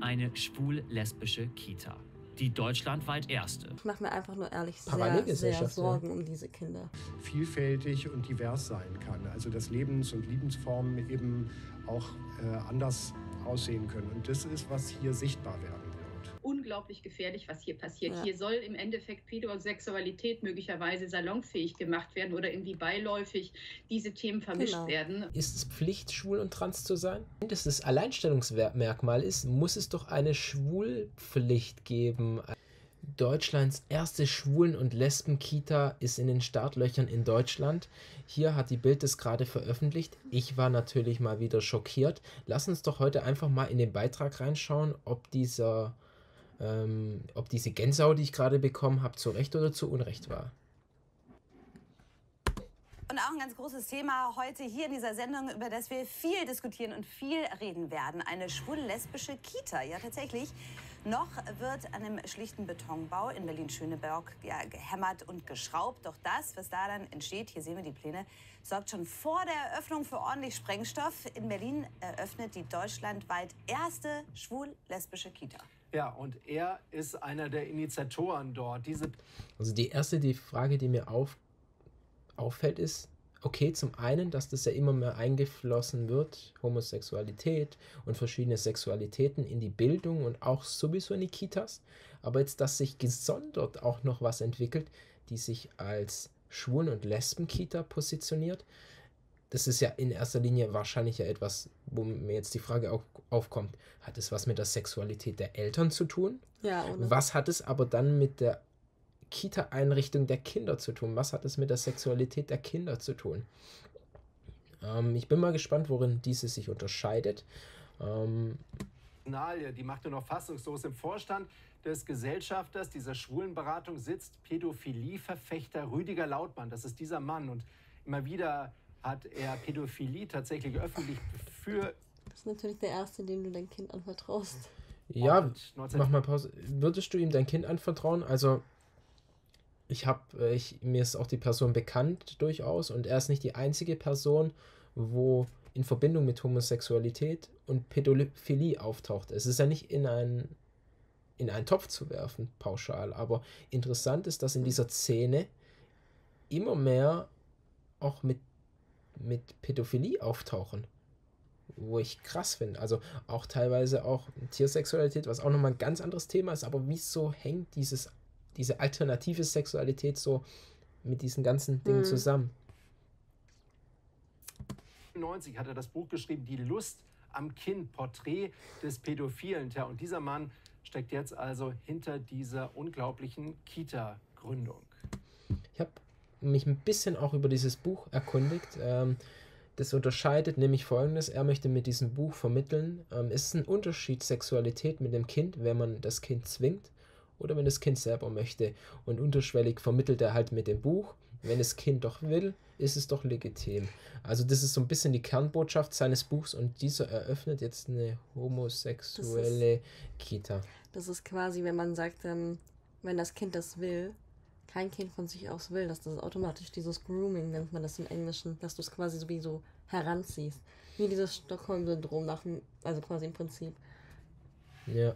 Eine schwul-lesbische Kita. Die deutschlandweit erste. Ich mache mir einfach nur ehrlich sehr Sorgen um diese Kinder. Vielfältig und divers sein kann. Also dass Lebens- und Liebensformen eben auch anders aussehen können. Und das ist, was hier sichtbar werden wird. Unglaublich gefährlich, was hier passiert. Ja. Hier soll im Endeffekt Pädosexualität möglicherweise salonfähig gemacht werden oder irgendwie beiläufig diese Themen vermischt werden. Ist es Pflicht, schwul und trans zu sein? Wenn das das Alleinstellungsmerkmal ist, muss es doch eine Schwulpflicht geben. Deutschlands erste Schwulen- und Lesben-Kita ist in den Startlöchern in Deutschland. Hier hat die Bild das gerade veröffentlicht. Ich war natürlich mal wieder schockiert. Lass uns doch heute einfach mal in den Beitrag reinschauen, ob diese Gänsehaut, die ich gerade bekommen habe, zu Recht oder zu Unrecht war. Und auch ein ganz großes Thema heute hier in dieser Sendung, über das wir viel diskutieren und viel reden werden. Eine schwul-lesbische Kita. Ja, tatsächlich. Noch wird an einem schlichten Betonbau in Berlin-Schöneberg gehämmert und geschraubt. Doch das, was da dann entsteht, hier sehen wir die Pläne, sorgt schon vor der Eröffnung für ordentlich Sprengstoff. In Berlin eröffnet die deutschlandweit erste schwul-lesbische Kita. Ja, und er ist einer der Initiatoren dort. Also die Frage, die mir auffällt, ist, okay, zum einen, dass das ja immer mehr eingeflossen wird, Homosexualität und verschiedene Sexualitäten in die Bildung und auch sowieso in die Kitas, aber jetzt, dass sich gesondert auch noch was entwickelt, die sich als Schwulen- und Lesben-Kita positioniert, das ist ja in erster Linie wahrscheinlich ja etwas, wo mir jetzt die Frage auch aufkommt, hat es was mit der Sexualität der Eltern zu tun? Ja, oder? Was hat es aber dann mit der Kita-Einrichtung der Kinder zu tun? Was hat es mit der Sexualität der Kinder zu tun? Ich bin mal gespannt, worin diese sich unterscheidet. Die macht nur noch fassungslos. Im Vorstand des Gesellschafters dieser Schwulenberatung sitzt Pädophilie-Verfechter Rüdiger Lautmann. Das ist dieser Mann. Und immer wieder hat er Pädophilie tatsächlich öffentlich für... Das ist natürlich der Erste, dem du dein Kind anvertraust. Ja, mach mal Pause. Würdest du ihm dein Kind anvertrauen? Also... mir ist auch die Person bekannt durchaus und er ist nicht die einzige Person, wo in Verbindung mit Homosexualität und Pädophilie auftaucht. Es ist ja nicht in einen Topf zu werfen, pauschal, aber interessant ist, dass in dieser Szene immer mehr auch mit Pädophilie auftauchen, wo ich krass finde. Also auch teilweise auch Tiersexualität, was auch nochmal ein ganz anderes Thema ist, aber wieso hängt diese alternative Sexualität so mit diesen ganzen Dingen zusammen? 1990 hat er das Buch geschrieben, Die Lust am Kind, Porträt des Pädophilen. Tja, und dieser Mann steckt jetzt also hinter dieser unglaublichen Kita-Gründung. Ich habe mich ein bisschen auch über dieses Buch erkundigt. Das unterscheidet nämlich Folgendes. Er möchte mit diesem Buch vermitteln, ist ein Unterschied Sexualität mit dem Kind, wenn man das Kind zwingt oder wenn das Kind selber möchte. Und unterschwellig vermittelt er halt mit dem Buch, wenn das Kind doch will, ist es doch legitim. Also das ist so ein bisschen die Kernbotschaft seines Buchs und dieser eröffnet jetzt eine homosexuelle Kita. Das ist quasi, wenn man sagt, wenn das Kind das will, kein Kind von sich aus will, dass das automatisch dieses Grooming, nennt man das im Englischen, dass du es quasi sowieso heranziehst. Wie dieses Stockholm-Syndrom also quasi im Prinzip. Ja.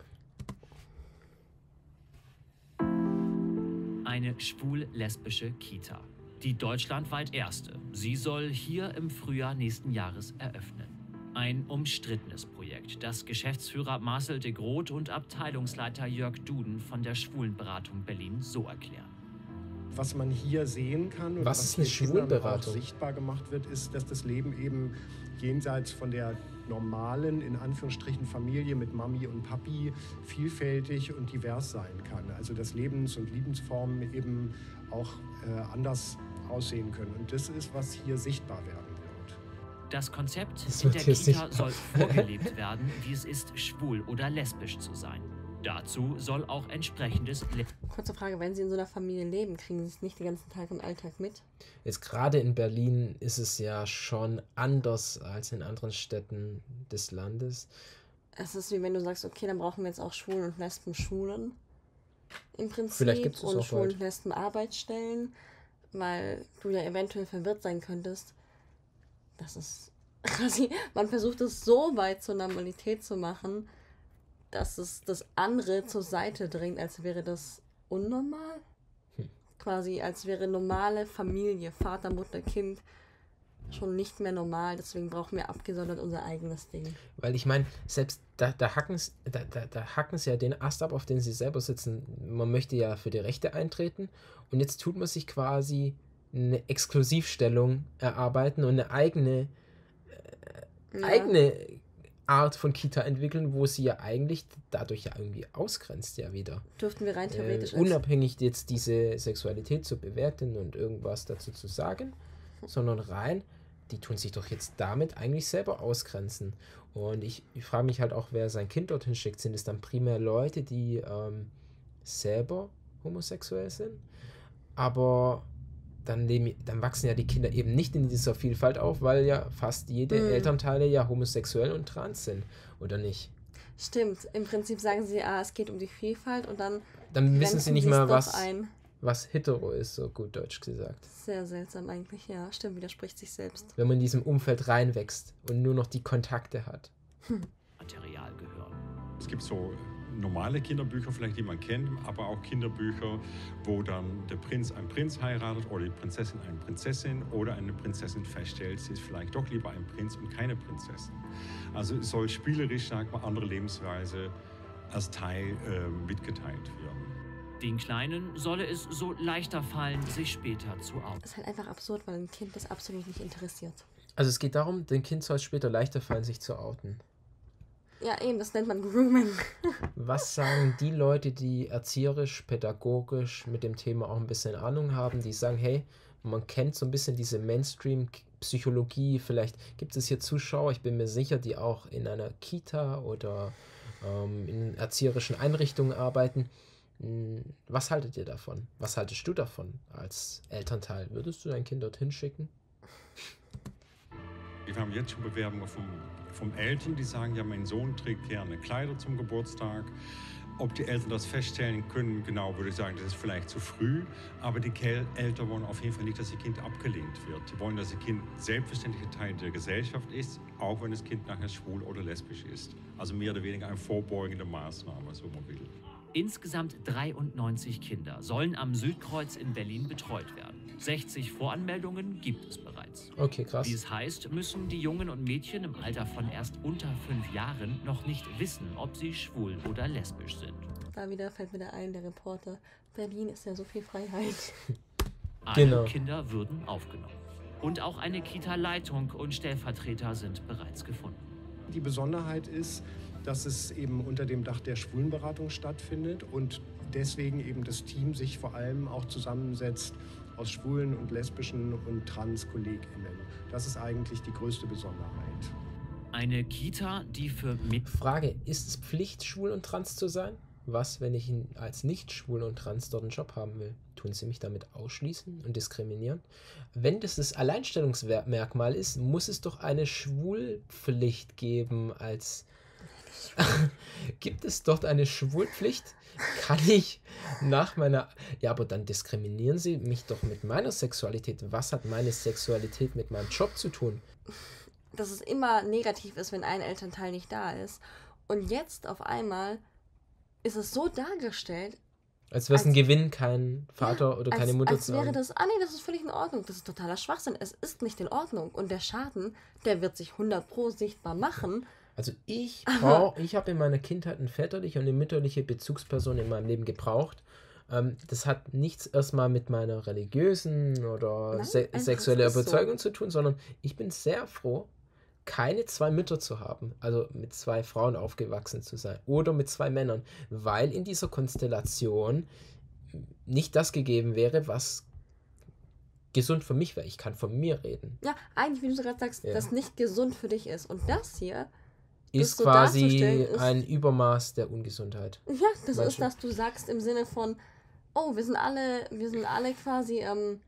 Eine schwul-lesbische Kita. Die deutschlandweit erste. Sie soll hier im Frühjahr nächsten Jahres eröffnen. Ein umstrittenes Projekt, das Geschäftsführer Marcel de Groot und Abteilungsleiter Jörg Duden von der Schwulenberatung Berlin so erklären. Was man hier sehen kann und was ist eine Schwulenberatung? Sichtbar gemacht wird, ist, dass das Leben eben jenseits von der normalen, in Anführungsstrichen, Familie mit Mami und Papi vielfältig und divers sein kann. Also dass Lebens- und Liebensformen eben auch anders aussehen können. Und das ist, was hier sichtbar werden wird. Das Konzept in der Kita soll vorgelebt werden, wie es ist, schwul oder lesbisch zu sein. Dazu soll auch entsprechendes... Kurze Frage, wenn Sie in so einer Familie leben, kriegen Sie es nicht den ganzen Tag im Alltag mit? Jetzt gerade in Berlin ist es ja schon anders als in anderen Städten des Landes. Es ist wie wenn du sagst, okay, dann brauchen wir jetzt auch Schwulen und Lesben Schulen. Im Prinzip. Vielleicht gibt's es und auch Schwulen bald. und Lesben Arbeitsstellen, weil du ja eventuell verwirrt sein könntest. Das ist quasi, man versucht es so weit zur Normalität zu machen, dass es das andere zur Seite drängt, als wäre das unnormal. Quasi, als wäre normale Familie, Vater, Mutter, Kind schon nicht mehr normal. Deswegen brauchen wir abgesondert unser eigenes Ding. Weil ich meine, selbst da hacken sie ja den Ast ab, auf den sie selber sitzen. Man möchte ja für die Rechte eintreten und jetzt tut man sich quasi eine Exklusivstellung erarbeiten und eine eigene Art von Kita entwickeln, wo sie ja eigentlich dadurch ja irgendwie ausgrenzt ja wieder. Dürften wir rein theoretisch unabhängig jetzt diese Sexualität zu bewerten und irgendwas dazu zu sagen, sondern rein, die tun sich doch jetzt damit eigentlich selber ausgrenzen. Und ich frage mich halt auch, wer sein Kind dorthin schickt. Sind es dann primär Leute, die selber homosexuell sind? Aber dann wachsen ja die Kinder eben nicht in dieser Vielfalt auf, weil ja fast jede Elternteile ja homosexuell und trans sind, oder nicht? Stimmt. Im Prinzip sagen sie, es geht um die Vielfalt und dann wissen sie nicht mal, was hetero ist, so gut deutsch gesagt. Sehr seltsam eigentlich, ja. Stimmt, widerspricht sich selbst. Wenn man in diesem Umfeld reinwächst und nur noch die Kontakte hat. Material gehören. Es gibt so normale Kinderbücher vielleicht, die man kennt, aber auch Kinderbücher, wo dann der Prinz einen Prinz heiratet oder die Prinzessin eine Prinzessin oder eine Prinzessin feststellt, sie ist vielleicht doch lieber ein Prinz und keine Prinzessin. Also es soll spielerisch, sagt man, andere Lebensweise als Teil mitgeteilt werden. Den Kleinen solle es so leichter fallen, sich später zu outen. Das ist halt einfach absurd, weil ein Kind das absolut nicht interessiert. Also es geht darum, dem Kind soll es später leichter fallen, sich zu outen. Ja, eben, das nennt man Grooming. Was sagen die Leute, die erzieherisch, pädagogisch mit dem Thema auch ein bisschen Ahnung haben, die sagen, hey, man kennt so ein bisschen diese Mainstream-Psychologie, vielleicht gibt es hier Zuschauer, ich bin mir sicher, die auch in einer Kita oder in erzieherischen Einrichtungen arbeiten. Was haltet ihr davon? Was haltest du davon als Elternteil? Würdest du dein Kind dorthin schicken? Wir haben jetzt schon Bewerbungen vom Eltern, die sagen, ja, mein Sohn trägt gerne Kleider zum Geburtstag. Ob die Eltern das feststellen können, genau, würde ich sagen, das ist vielleicht zu früh. Aber die Eltern wollen auf jeden Fall nicht, dass ihr Kind abgelehnt wird. Die wollen, dass ihr Kind selbstverständlicher Teil der Gesellschaft ist, auch wenn das Kind nachher schwul oder lesbisch ist. Also mehr oder weniger eine vorbeugende Maßnahme, so man will. Insgesamt 93 Kinder sollen am Südkreuz in Berlin betreut werden. 60 Voranmeldungen gibt es bereits. Okay, krass. Wie es heißt, müssen die Jungen und Mädchen im Alter von erst unter 5 Jahren noch nicht wissen, ob sie schwul oder lesbisch sind. Da fällt mir ein, der Reporter, Berlin ist ja so viel Freiheit. Alle Kinder würden aufgenommen. Und auch eine Kita-Leitung und Stellvertreter sind bereits gefunden. Die Besonderheit ist, dass es eben unter dem Dach der Schwulenberatung stattfindet und deswegen eben das Team sich vor allem auch zusammensetzt aus schwulen und lesbischen und Trans-KollegInnen. Das ist eigentlich die größte Besonderheit. Eine Kita, die für Frage, ist es Pflicht, schwul und trans zu sein? Was, wenn ich als nicht schwul und trans dort einen Job haben will? Tun sie mich damit ausschließen und diskriminieren? Wenn das Alleinstellungsmerkmal ist, muss es doch eine Schwulpflicht geben als... Gibt es dort eine Schwulpflicht? Kann ich nach meiner... Ja, aber dann diskriminieren sie mich doch mit meiner Sexualität. Was hat meine Sexualität mit meinem Job zu tun? Dass es immer negativ ist, wenn ein Elternteil nicht da ist. Und jetzt auf einmal ist es so dargestellt, als wäre es ein Gewinn, kein Vater oder keine Mutter zu haben. Als wäre das, nee, das ist völlig in Ordnung. Das ist totaler Schwachsinn. Es ist nicht in Ordnung. Und der Schaden, der wird sich 100% sichtbar machen. Also ich habe in meiner Kindheit eine väterliche und eine mütterliche Bezugsperson in meinem Leben gebraucht. Das hat nichts erstmal mit meiner religiösen oder sexuellen Überzeugung zu tun, sondern ich bin sehr froh, keine 2 Mütter zu haben, also mit 2 Frauen aufgewachsen zu sein oder mit 2 Männern, weil in dieser Konstellation nicht das gegeben wäre, was gesund für mich wäre. Ich kann von mir reden. Ja, eigentlich, wie du so gerade sagst, das nicht gesund für dich ist. Und das hier ist so quasi ein Übermaß der Ungesundheit. Ja, das ist, dass du sagst im Sinne von, oh, wir sind alle quasi,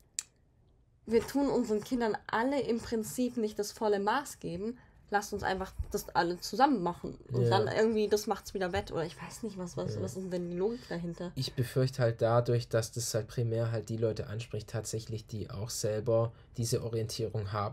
wir tun unseren Kindern alle im Prinzip nicht das volle Maß geben. Lasst uns einfach das alle zusammen machen. Und dann irgendwie, das macht's wieder wett. Oder ich weiß nicht, was ist denn die Logik dahinter? Ich befürchte halt dadurch, dass das halt primär halt die Leute anspricht, tatsächlich, die auch selber diese Orientierung haben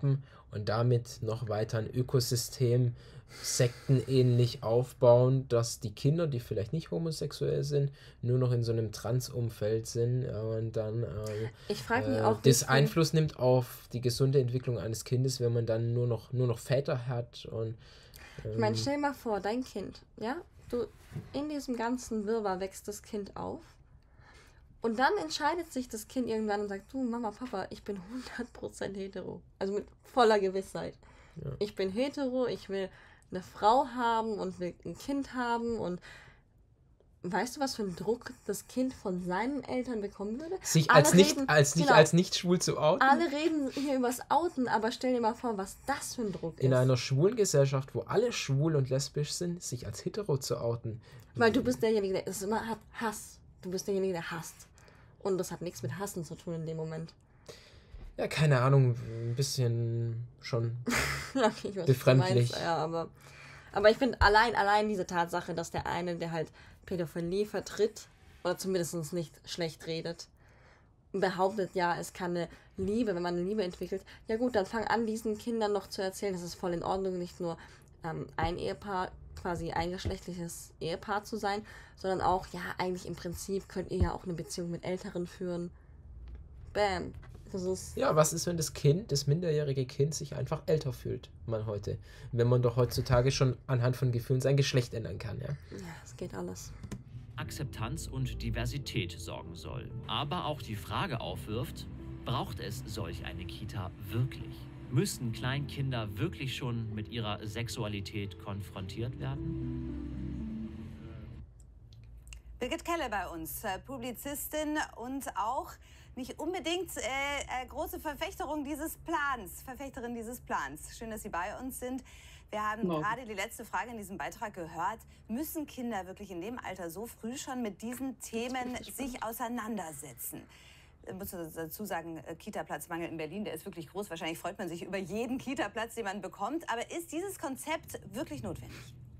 und damit noch weiter ein Ökosystem sektenähnlich aufbauen, dass die Kinder, die vielleicht nicht homosexuell sind, nur noch in so einem Trans-Umfeld sind und dann ich frage mich auch, das Einfluss nimmt auf die gesunde Entwicklung eines Kindes, wenn man dann nur noch Väter hat. Und ich meine, stell dir mal vor, dein Kind, ja, du in diesem ganzen Wirrwarr wächst das Kind auf und dann entscheidet sich das Kind irgendwann und sagt, du Mama, Papa, ich bin 100% hetero, also mit voller Gewissheit. Ja. Ich bin hetero, ich will eine Frau haben und will ein Kind haben und weißt du, was für einen Druck das Kind von seinen Eltern bekommen würde? Sich als nicht schwul zu outen? Alle reden hier übers Outen, aber stell dir mal vor, was das für ein Druck ist. In einer schwulen Gesellschaft, wo alle schwul und lesbisch sind, sich als hetero zu outen. Weil du bist derjenige, der es immer hat Hass. Du bist derjenige, der hasst. Und das hat nichts mit Hassen zu tun in dem Moment. Ja, keine Ahnung, ein bisschen schon okay, befremdlich. Ja, aber ich finde allein diese Tatsache, dass der eine, der halt Pädophilie vertritt, oder zumindest nicht schlecht redet, behauptet, ja, es kann eine Liebe, wenn man eine Liebe entwickelt, ja gut, dann fang an, diesen Kindern noch zu erzählen, das ist voll in Ordnung, nicht nur ein Ehepaar, quasi ein geschlechtliches Ehepaar zu sein, sondern auch, ja, eigentlich im Prinzip könnt ihr ja auch eine Beziehung mit Älteren führen. Bam. Ja, was ist, wenn das minderjährige Kind sich einfach älter fühlt, heute? Wenn man doch heutzutage schon anhand von Gefühlen sein Geschlecht ändern kann, ja? Ja, es geht alles. Akzeptanz und Diversität sorgen soll. Aber auch die Frage aufwirft, braucht es solch eine Kita wirklich? Müssen Kleinkinder wirklich schon mit ihrer Sexualität konfrontiert werden? Birgit Keller bei uns, Publizistin und auch nicht unbedingt große Verfechterin dieses Plans. Schön, dass Sie bei uns sind. Wir haben gerade die letzte Frage in diesem Beitrag gehört. Müssen Kinder wirklich in dem Alter so früh schon mit diesen Themen sich auseinandersetzen? Ich muss dazu sagen, Kita-Platzmangel in Berlin, der ist wirklich groß. Wahrscheinlich freut man sich über jeden Kita-Platz, den man bekommt. Aber ist dieses Konzept wirklich notwendig?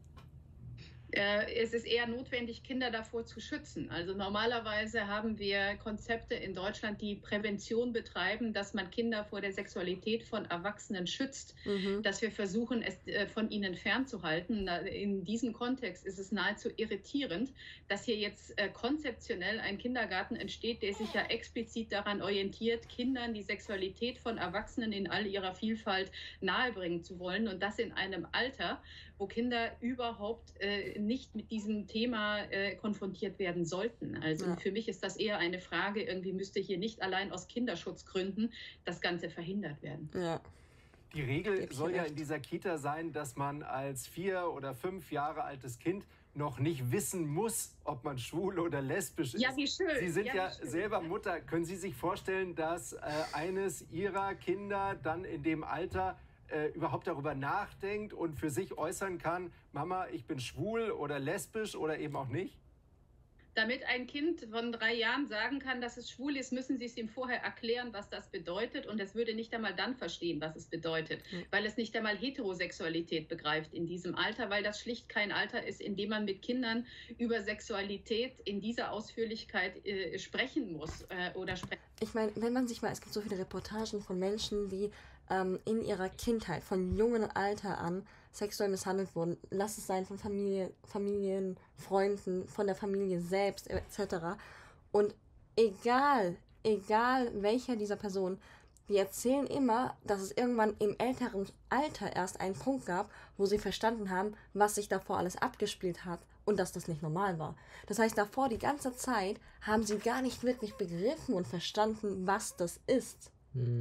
Es ist eher notwendig, Kinder davor zu schützen. Also normalerweise haben wir Konzepte in Deutschland, die Prävention betreiben, dass man Kinder vor der Sexualität von Erwachsenen schützt, dass wir versuchen, es von ihnen fernzuhalten. In diesem Kontext ist es nahezu irritierend, dass hier jetzt konzeptionell ein Kindergarten entsteht, der sich ja explizit daran orientiert, Kindern die Sexualität von Erwachsenen in all ihrer Vielfalt nahebringen zu wollen, und das in einem Alter, wo Kinder überhaupt nicht mit diesem Thema konfrontiert werden sollten. Also für mich ist das eher eine Frage, irgendwie müsste hier nicht allein aus Kinderschutzgründen das Ganze verhindert werden. Ja. Die Regel soll ja in dieser Kita sein, dass man als 4 oder 5 Jahre altes Kind noch nicht wissen muss, ob man schwul oder lesbisch ist. Ja, wie schön. Sie sind ja selber Mutter. Können Sie sich vorstellen, dass eines Ihrer Kinder dann in dem Alter überhaupt darüber nachdenkt und für sich äußern kann, Mama, ich bin schwul oder lesbisch oder eben auch nicht? Damit ein Kind von 3 Jahren sagen kann, dass es schwul ist, müssen Sie es ihm vorher erklären, was das bedeutet. Und es würde nicht einmal dann verstehen, was es bedeutet, weil es nicht einmal Heterosexualität begreift in diesem Alter, weil das schlicht kein Alter ist, in dem man mit Kindern über Sexualität in dieser Ausführlichkeit sprechen muss oder sprechen. Ich meine, wenn man sich mal, es gibt so viele Reportagen von Menschen, die in ihrer Kindheit, von jungem Alter an, sexuell misshandelt wurden. Lass es sein von Familien, Freunden, von der Familie selbst, etc. Und egal welcher dieser Personen, die erzählen immer, dass es irgendwann im älteren Alter erst einen Punkt gab, wo sie verstanden haben, was sich davor alles abgespielt hat und dass das nicht normal war. Das heißt, davor die ganze Zeit haben sie gar nicht wirklich begriffen und verstanden, was das ist.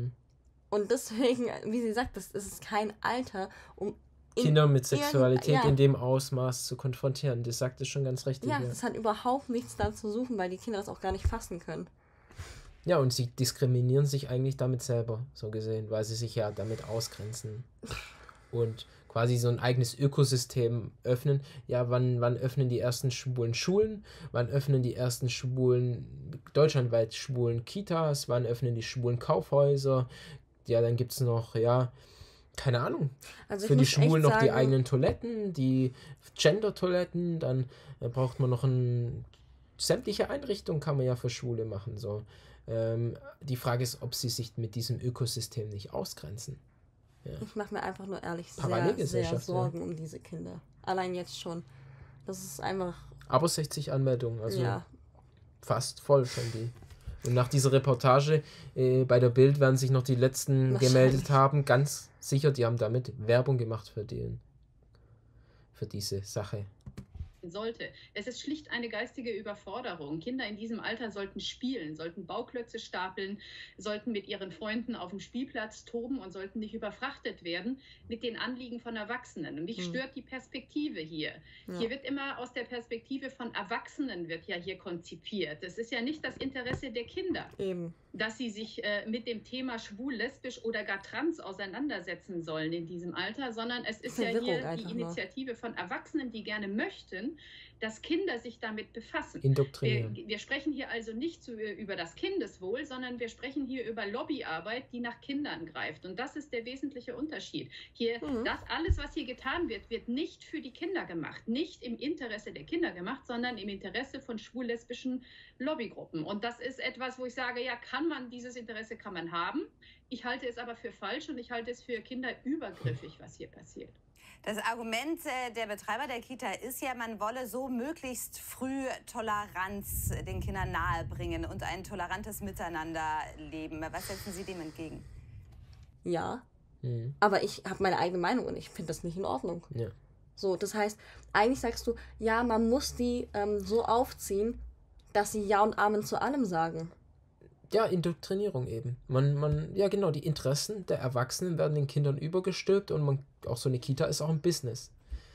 Und deswegen, wie sie sagt, das ist kein Alter, um Kinder mit Sexualität in dem Ausmaß zu konfrontieren. Das sagt es schon ganz richtig. Ja, das hat überhaupt nichts da zu suchen, weil die Kinder das auch gar nicht fassen können. Ja, und sie diskriminieren sich eigentlich damit selber, so gesehen, weil sie sich ja damit ausgrenzen. Und quasi so ein eigenes Ökosystem öffnen. Ja, wann öffnen die ersten schwulen Schulen? Wann öffnen die ersten deutschlandweit schwulen Kitas? Wann öffnen die schwulen Kaufhäuser? Ja, dann gibt es noch, keine Ahnung. Also für die Schwulen noch die eigenen Toiletten, die Gender-Toiletten, dann braucht man noch sämtliche Einrichtungen kann man ja für Schwule machen. So. Die Frage ist, ob sie sich mit diesem Ökosystem nicht ausgrenzen. Ja. Ich mache mir einfach nur ehrlich sehr Sorgen um diese Kinder. Allein jetzt schon. Das ist einfach... Aber 60 Anmeldungen, also fast voll schon die. Und nach dieser Reportage bei der Bild werden sich noch die letzten gemeldet haben. Ganz sicher, die haben damit Werbung gemacht für diese Sache. Sollte. Es ist schlicht eine geistige Überforderung. Kinder in diesem Alter sollten spielen, sollten Bauklötze stapeln, sollten mit ihren Freunden auf dem Spielplatz toben und sollten nicht überfrachtet werden mit den Anliegen von Erwachsenen. Und mich stört die Perspektive hier. Ja. Hier wird immer aus der Perspektive von Erwachsenen wird ja hier konzipiert. Es ist ja nicht das Interesse der Kinder, dass sie sich mit dem Thema schwul, lesbisch oder gar trans auseinandersetzen sollen in diesem Alter, sondern es ist ja hier die Initiative von Erwachsenen, die gerne möchten, dass Kinder sich damit befassen. Wir sprechen hier also nicht über das Kindeswohl, sondern wir sprechen hier über Lobbyarbeit, die nach Kindern greift. Und das ist der wesentliche Unterschied. Hier, das alles, was hier getan wird, wird nicht für die Kinder gemacht, nicht im Interesse der Kinder gemacht, sondern im Interesse von schwul-lesbischen Lobbygruppen. Und das ist etwas, wo ich sage, ja, dieses Interesse kann man haben. Ich halte es aber für falsch und ich halte es für kinderübergriffig, was hier passiert. Das Argument der Betreiber der Kita ist ja, man wolle so möglichst früh Toleranz den Kindern nahebringen und ein tolerantes Miteinanderleben. Was setzen Sie dem entgegen? Ja, aber ich habe meine eigene Meinung und ich finde das nicht in Ordnung. Ja. So, das heißt, eigentlich sagst du, ja, man muss die so aufziehen, dass sie Ja und Amen zu allem sagen. Ja, Indoktrinierung eben. Ja genau, die Interessen der Erwachsenen werden den Kindern übergestülpt und auch so eine Kita ist auch ein Business.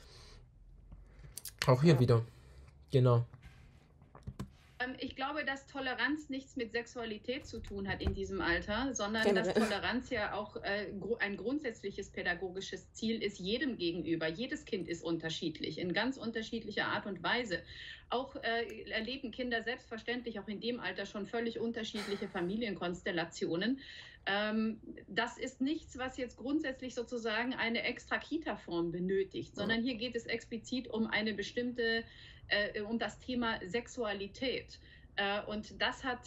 Auch hier wieder. Genau. Ich glaube, dass Toleranz nichts mit Sexualität zu tun hat in diesem Alter, sondern dass Toleranz ja auch ein grundsätzliches pädagogisches Ziel ist, jedem gegenüber. Jedes Kind ist unterschiedlich, in ganz unterschiedlicher Art und Weise. Auch erleben Kinder selbstverständlich auch in dem Alter schon völlig unterschiedliche Familienkonstellationen. Das ist nichts, was jetzt grundsätzlich sozusagen eine extra Kita-Form benötigt, sondern hier geht es explizit um eine bestimmte um das Thema Sexualität. Und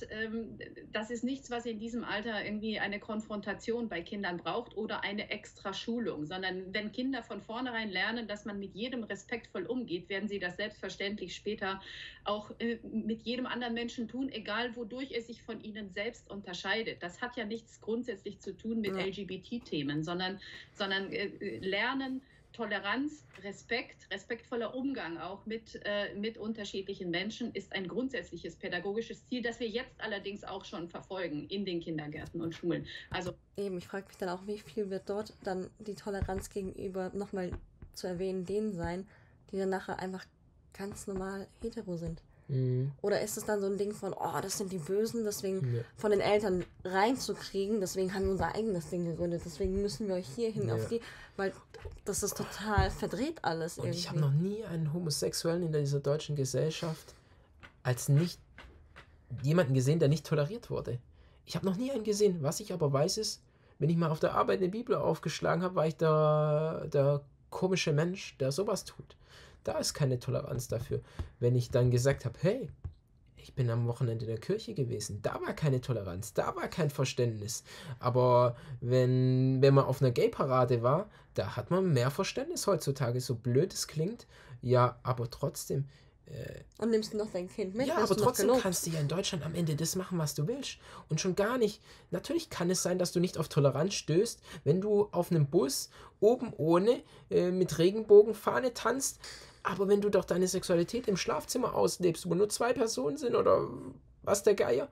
das ist nichts, was in diesem Alter irgendwie eine Konfrontation bei Kindern braucht oder eine extra Schulung, sondern wenn Kinder von vornherein lernen, dass man mit jedem respektvoll umgeht, werden sie das selbstverständlich später auch mit jedem anderen Menschen tun, egal wodurch es sich von ihnen selbst unterscheidet. Das hat ja nichts grundsätzlich zu tun mit LGBT-Themen, sondern Lernen, Toleranz, Respekt, respektvoller Umgang auch mit unterschiedlichen Menschen ist ein grundsätzliches pädagogisches Ziel, das wir jetzt allerdings auch schon verfolgen in den Kindergärten und Schulen. Also eben, ich frage mich dann auch, wie viel wird dort dann die Toleranz gegenüber, nochmal zu erwähnen, denen sein, die dann nachher einfach ganz normal hetero sind. Oder ist es dann so ein Ding von, das sind die Bösen, deswegen von den Eltern reinzukriegen, deswegen haben wir unser eigenes Ding gegründet, deswegen müssen wir euch hier hin auf die, weil das ist total verdreht alles irgendwie. Und ich habe noch nie einen Homosexuellen in dieser deutschen Gesellschaft als nicht jemanden gesehen, der nicht toleriert wurde. Ich habe noch nie einen gesehen. Was ich aber weiß ist, wenn ich mal auf der Arbeit eine Bibel aufgeschlagen habe, war ich der komische Mensch, der sowas tut. Da ist keine Toleranz dafür. Wenn ich dann gesagt habe, hey, ich bin am Wochenende in der Kirche gewesen, da war keine Toleranz, da war kein Verständnis. Aber wenn man auf einer Gay-Parade war, da hat man mehr Verständnis heutzutage. So blöd es klingt, ja, aber trotzdem. Und nimmst du noch dein Kind mit? Ja, aber trotzdem kannst du ja in Deutschland am Ende das machen, was du willst. Und schon gar nicht. Natürlich kann es sein, dass du nicht auf Toleranz stößt, wenn du auf einem Bus oben ohne mit Regenbogenfahne tanzt. Aber wenn du doch deine Sexualität im Schlafzimmer auslebst, wo nur 2 Personen sind oder was der Geier,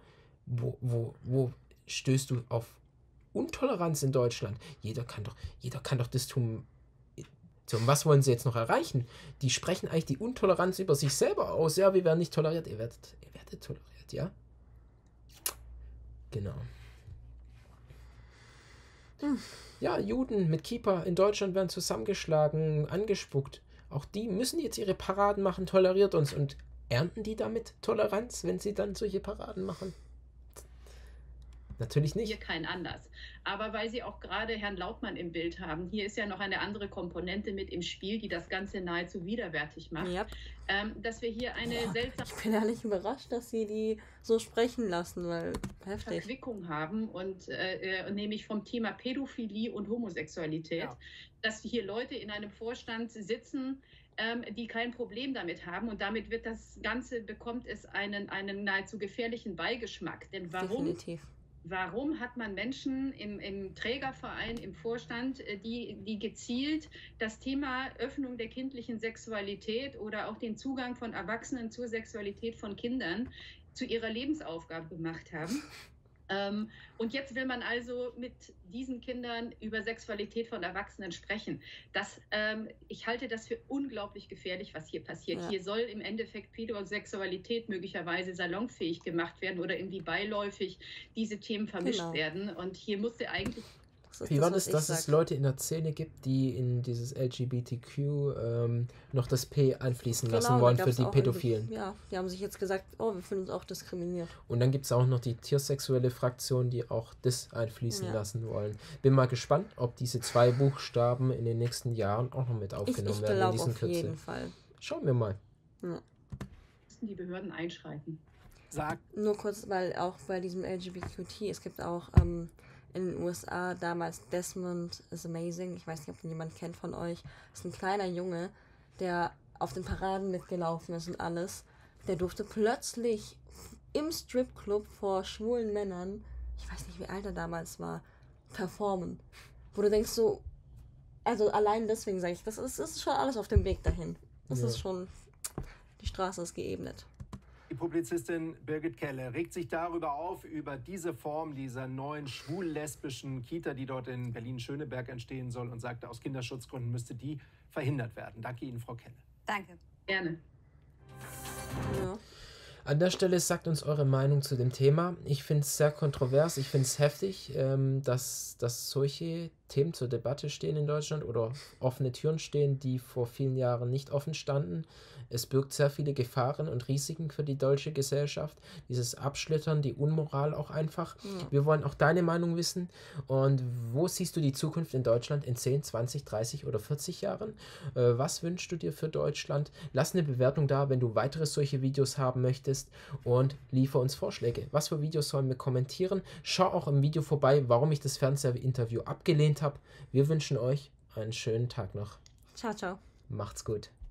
wo stößt du auf Untoleranz in Deutschland? Jeder kann doch das tun. So, und was wollen sie jetzt noch erreichen? Die sprechen eigentlich die Untoleranz über sich selber aus. Ja, wir werden nicht toleriert. Ihr werdet toleriert, ja? Genau. Ja, Juden mit Kippa in Deutschland werden zusammengeschlagen, angespuckt. Auch die müssen jetzt ihre Paraden machen, toleriert uns. Und ernten die damit Toleranz, wenn sie dann solche Paraden machen? Natürlich nicht. Hier kein Anlass. Aber weil Sie auch gerade Herrn Lautmann im Bild haben, hier ist ja noch eine andere Komponente mit im Spiel, die das Ganze nahezu widerwärtig macht. Ja. Dass wir hier eine seltsame Ich bin ja nicht überrascht, dass Sie die so sprechen lassen, weil heftig. Verquickung haben und nämlich vom Thema Pädophilie und Homosexualität, Ja. dass hier Leute in einem Vorstand sitzen, die kein Problem damit haben, und damit wird das Ganze, bekommt es einen nahezu gefährlichen Beigeschmack. Denn Definitiv. warum hat man Menschen im Trägerverein, im Vorstand, die gezielt das Thema Öffnung der kindlichen Sexualität oder auch den Zugang von Erwachsenen zur Sexualität von Kindern zu ihrer Lebensaufgabe gemacht haben? Und jetzt will man also mit diesen Kindern über Sexualität von Erwachsenen sprechen. Ich halte das für unglaublich gefährlich, was hier passiert. Ja. Hier soll im Endeffekt Pädosexualität möglicherweise salonfähig gemacht werden oder irgendwie beiläufig diese Themen vermischt werden. Und hier musste eigentlich... Wie war das, dass es Leute in der Szene gibt, die in dieses LGBTQ noch das P einfließen lassen wollen für die Pädophilen? Ja, die haben sich jetzt gesagt, oh, wir fühlen uns auch diskriminiert. Und dann gibt es auch noch die tiersexuelle Fraktion, die auch das einfließen lassen wollen. Bin mal gespannt, ob diese 2 Buchstaben in den nächsten Jahren auch noch mit aufgenommen werden in diesen Kürzel. Auf jeden Fall. Schauen wir mal. Ja. Müssen die Behörden einschreiten. Nur kurz, weil auch bei diesem LGBTQT, es gibt auch in den USA damals Desmond is Amazing. Ich weiß nicht, ob den jemand kennt von euch. Das ist ein kleiner Junge, der auf den Paraden mitgelaufen ist und alles. Der durfte plötzlich im Stripclub vor schwulen Männern, ich weiß nicht, wie alt er damals war, performen. Wo du denkst so, also allein deswegen sage ich, das ist schon alles auf dem Weg dahin. Das ist schon, die Straße ist geebnet. Die Publizistin Birgit Keller regt sich darüber auf, über diese Form dieser neuen schwul-lesbischen Kita, die dort in Berlin-Schöneberg entstehen soll, und sagte, aus Kinderschutzgründen müsste die verhindert werden. Danke Ihnen, Frau Keller. Danke. Gerne. Ja. An der Stelle sagt uns eure Meinung zu dem Thema. Ich finde es sehr kontrovers, ich finde es heftig, dass solche Themen zur Debatte stehen in Deutschland oder offene Türen stehen, die vor vielen Jahren nicht offen standen. Es birgt sehr viele Gefahren und Risiken für die deutsche Gesellschaft. Dieses Abschlittern, die Unmoral auch einfach. Ja. Wir wollen auch deine Meinung wissen. Und wo siehst du die Zukunft in Deutschland in 10, 20, 30 oder 40 Jahren? Was wünschst du dir für Deutschland? Lass eine Bewertung da, wenn du weitere solche Videos haben möchtest, und liefer uns Vorschläge. Was für Videos sollen wir kommentieren? Schau auch im Video vorbei, warum ich das Fernsehinterview abgelehnt habe. Wir wünschen euch einen schönen Tag noch. Ciao, ciao. Macht's gut.